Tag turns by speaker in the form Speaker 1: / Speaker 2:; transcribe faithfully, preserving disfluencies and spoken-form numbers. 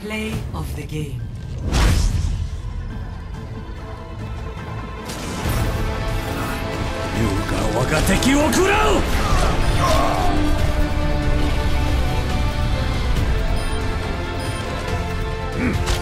Speaker 1: Play of the game.
Speaker 2: 優が我が敵を食らう。うん